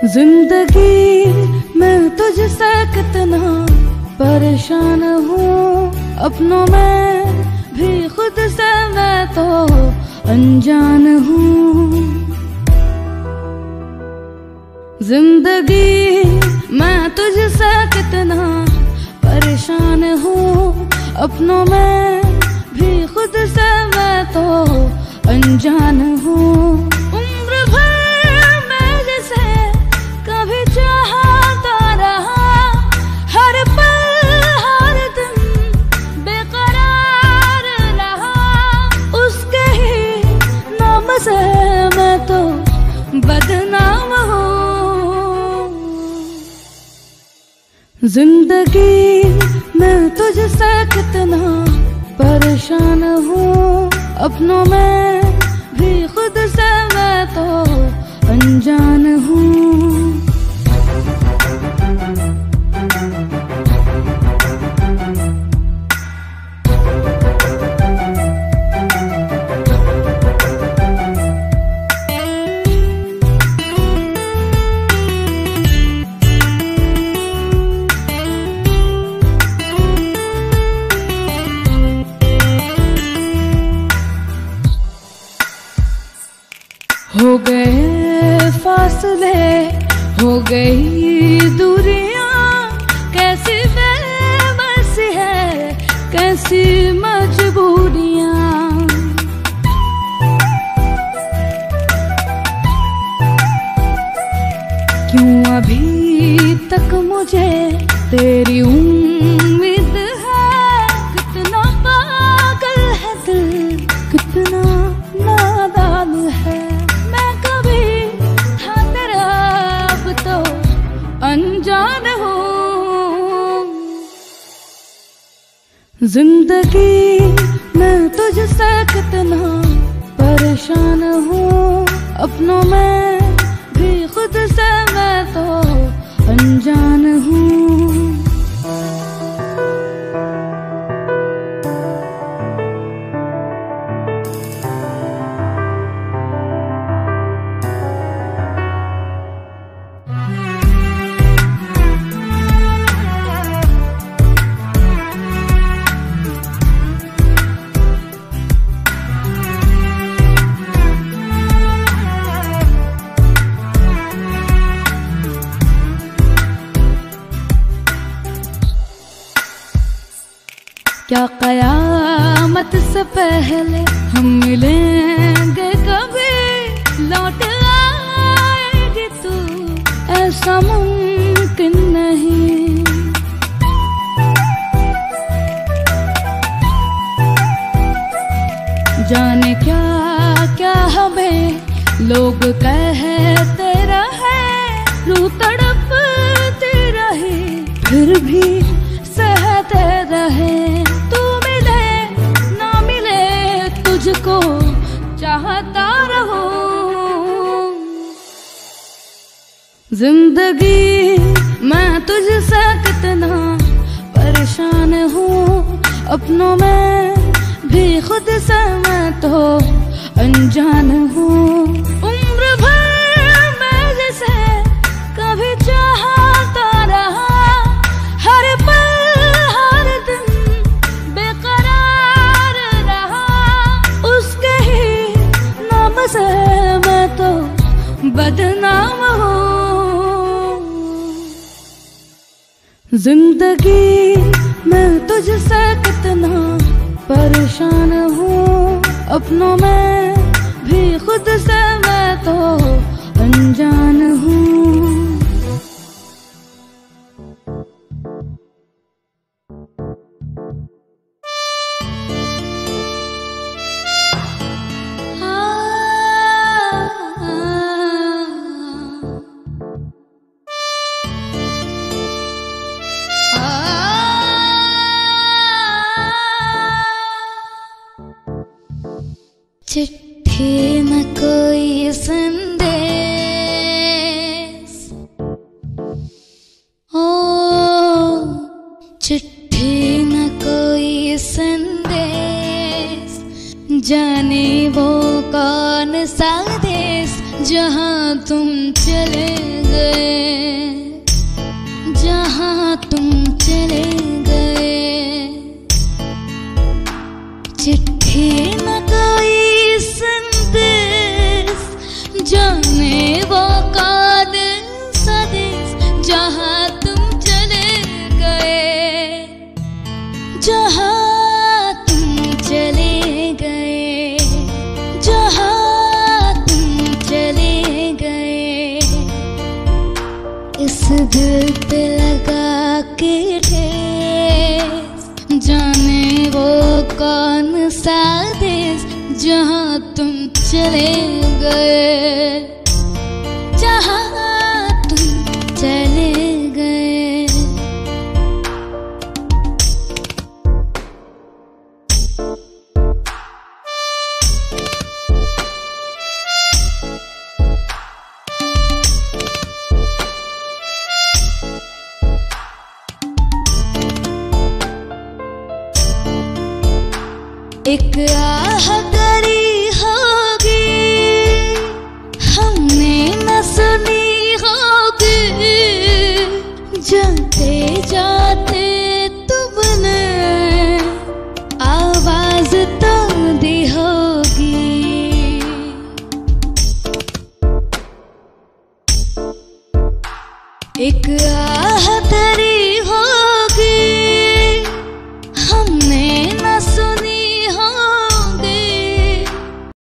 जिंदगी मैं तुझसे कितना परेशान हूँ, अपनों में भी खुद से मैं तो अनजान हूँ। जिंदगी मैं तुझसे कितना परेशान हूँ, अपनों में भी खुद से मैं तो अनजान हूँ। उम्र भर मैं जैसे कभी चाहता रहा, हर पल हर दिन बेकरार रहा, उसके ही नाम से मैं तो बदनाम हूँ। जिंदगी मैं तुझसे कितना परेशान हूँ, अपनों में भी खुद से मैं तो अनजान हूँ। हो गए फासले, हो गई दूरियां, कैसी बेबस है, कैसी मजबूरियां। क्यों अभी तक मुझे तेरी उम्मीद है, कितना पागल है दिल, कितना नादान है। अनजान हूँ। जिंदगी मैं तुझसे कितना परेशान हूँ, अपनों में भी खुद से मैं तो अनजान हूँ। क्या कयामत से पहले हम मिलेंगे कभी, लौट आएगी तू, ऐसा मुमकिन नहीं। जाने क्या क्या हमें लोग कहते रहे, रूह तड़पती रही फिर भी सहते रहे। तुझको चाहता रहूं। जिंदगी मैं तुझसे कितना परेशान हूँ, अपनों में भी खुद से मैं तो अनजान हूँ। उम्र भर मैं जैसे कभी चाहता रहा, हर पल हर दिन बेकरार रहा, उसके ही नाम से मैं तो बदनाम हूँ। जिंदगी मैं तुझसे कितना परेशान हूँ, अपनों में भी खुद से मैं तो अनजान हूँ। चिट्ठी न कोई संदेश, ओ चिट्ठी न कोई संदेश, जाने वो कौन सा देश जहाँ तुम चले गए, जहाँ तुम चले गए। चिट्ठी न कोई संदेश, जाने वो कौन सा देश, जहाँ तुम चले गए, जहाँ तुम चले गए, जहाँ तुम चले गए। इस दिल पे लगा के ठेस, जाने वो कौन सा देश, जहाँ तुम चले गए, जहाँ तुम चले गए। एक आह